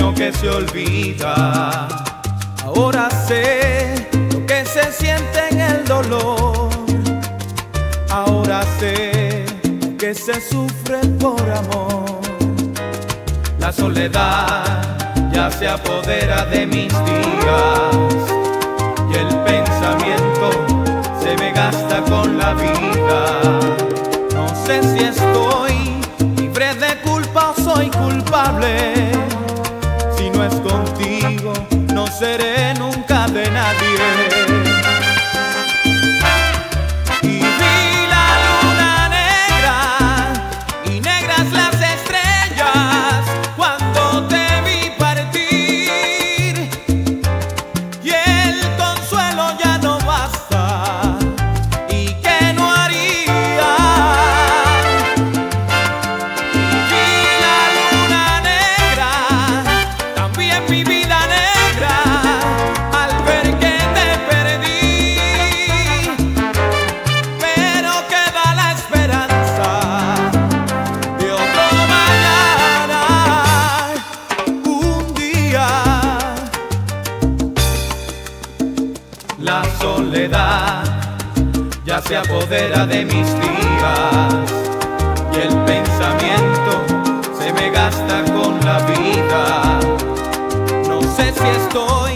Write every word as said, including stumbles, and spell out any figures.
sueño que se olvida. Ahora sé lo que se siente en el dolor. Ahora sé lo que se sufre por amor. La soledad ya se apodera de mis días y el pensamiento se me gasta con la vida. No sé si estoy libre de culpa o soy culpable. Si no es contigo, no seré nunca de nadie. Y vi la luna negra y negras las estrellas cuando te vi partir. Y el consuelo ya no basta. ¿Y qué no haría? Y vi la luna negra, también mi vida negra, al ver que te perdí. Pero queda la esperanza de otro mañana, un día. La soledad ya se apodera de mis días y el pensamiento se me gasta con la vida. No sé si estoy